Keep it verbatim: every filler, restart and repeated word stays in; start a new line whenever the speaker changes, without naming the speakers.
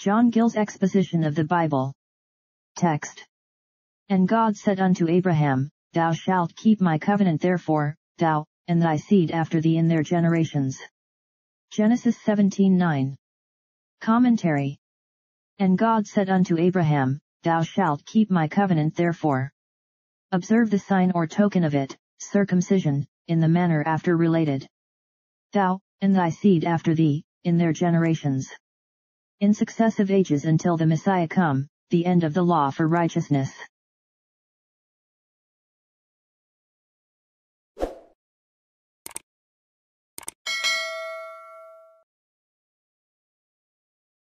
John Gill's Exposition of the Bible. Text. And God said unto Abraham, Thou shalt keep my covenant therefore, thou, and thy seed after thee in their generations. Genesis seventeen nine. Commentary. And God said unto Abraham, Thou shalt keep my covenant therefore. Observe the sign or token of it, circumcision, in the manner after related. Thou, and thy seed after thee, in their generations. In successive ages until the Messiah come, the end of the law for righteousness.